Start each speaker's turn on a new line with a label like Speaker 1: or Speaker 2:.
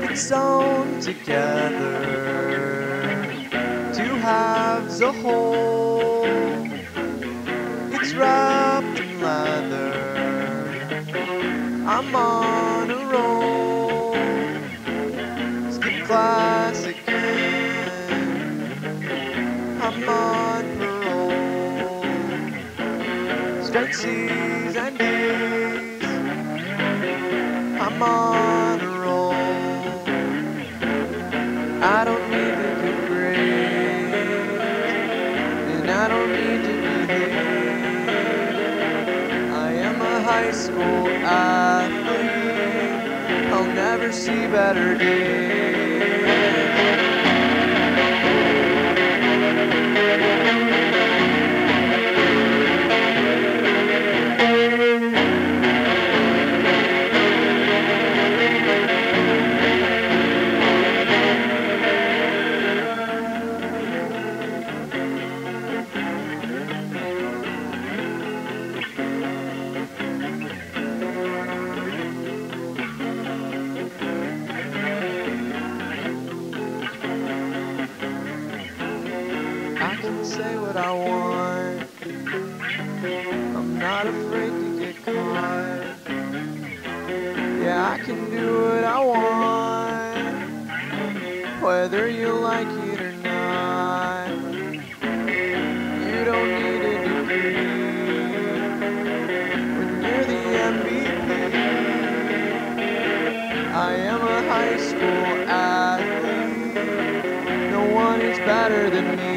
Speaker 1: It's sewn together, two halves a whole. It's wrapped in leather, I'm on a roll. Skip class again, I'm on parole. Straight C's and D's, I'm on a roll. I don't need to do grades, and I don't need to behave. I am a high school athlete, I'll never see better days. I can say what I want, I'm not afraid to get caught. Yeah, I can do what I want, whether you like it or not. You don't need a degree when you're the MVP. I am a high school athlete, no one is better than me.